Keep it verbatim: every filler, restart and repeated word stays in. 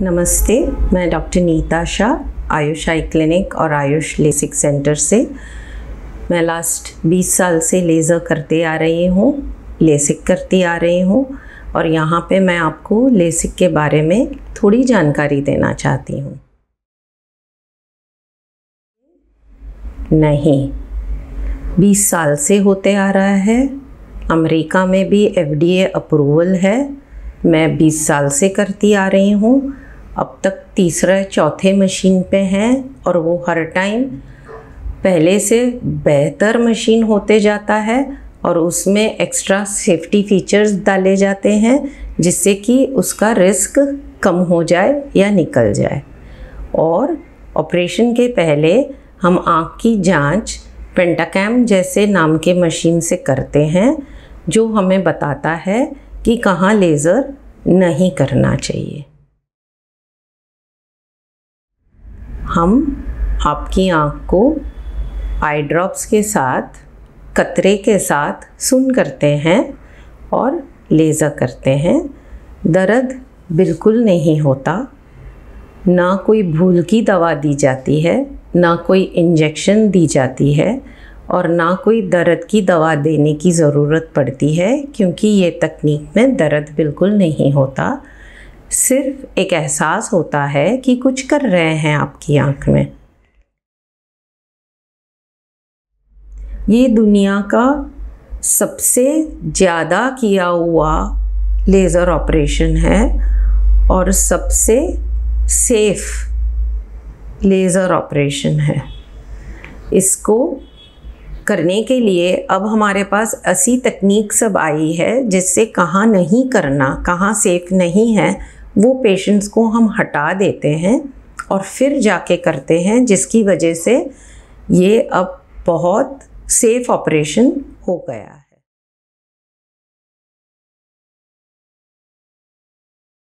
नमस्ते, मैं doctor Neeta Shah Ayush eye clinic और आयुष लेसिक सेंटर से। मैं लास्ट बीस साल से लेज़र करते आ रही हूँ, लेसिक करती आ रही हूँ और यहाँ पे मैं आपको लेसिक के बारे में थोड़ी जानकारी देना चाहती हूँ। नहीं, बीस साल से होते आ रहा है। अमेरिका में भी एफ डी ए अप्रूवल है। मैं बीस साल से करती आ रही हूँ। अब तक तीसरा चौथे मशीन पे हैं और वो हर टाइम पहले से बेहतर मशीन होते जाता है और उसमें एक्स्ट्रा सेफ्टी फीचर्स डाले जाते हैं जिससे कि उसका रिस्क कम हो जाए या निकल जाए। और ऑपरेशन के पहले हम आँख की जांच पेंटाकैम जैसे नाम के मशीन से करते हैं जो हमें बताता है कि कहाँ लेज़र नहीं करना चाहिए। हम आपकी आँख को आई ड्रॉप्स के साथ कतरे के साथ सुन करते हैं और लेज़र करते हैं। दर्द बिल्कुल नहीं होता, ना कोई भूल की दवा दी जाती है, ना कोई इंजेक्शन दी जाती है और ना कोई दर्द की दवा देने की ज़रूरत पड़ती है क्योंकि ये तकनीक में दर्द बिल्कुल नहीं होता। सिर्फ एक एहसास होता है कि कुछ कर रहे हैं आपकी आँख में। ये दुनिया का सबसे ज़्यादा किया हुआ लेज़र ऑपरेशन है और सबसे सेफ लेज़र ऑपरेशन है। इसको करने के लिए अब हमारे पास ऐसी तकनीक सब आई है जिससे कहाँ नहीं करना, कहाँ सेफ नहीं है, वो पेशेंट्स को हम हटा देते हैं और फिर जाके करते हैं, जिसकी वजह से ये अब बहुत सेफ ऑपरेशन हो गया है।